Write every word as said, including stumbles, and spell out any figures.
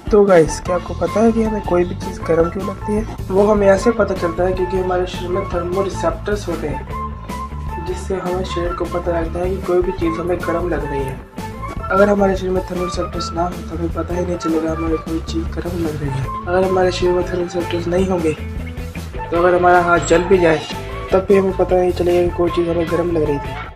तो गाइस, क्या आपको पता है कि हमें कोई भी चीज़ गर्म क्यों लगती है? वो हमें ऐसे पता चलता है क्योंकि हमारे शरीर में थर्मो रिसेप्टर्स होते हैं, जिससे हमें शरीर को पता लगता है कि कोई भी चीज़ हमें गर्म लग रही है। अगर हमारे शरीर में थर्मो रिसेप्टर्स ना हो तो हमें पता ही नहीं चलेगा हमें कोई चीज़ गर्म लग रही है। अगर हमारे शरीर में थर्मो रिसेप्टर्स नहीं होंगे तो अगर हमारा हाथ जल भी जाए तब भी हमें पता नहीं चलेगा कि कोई चीज़ हमें गर्म लग रही थी।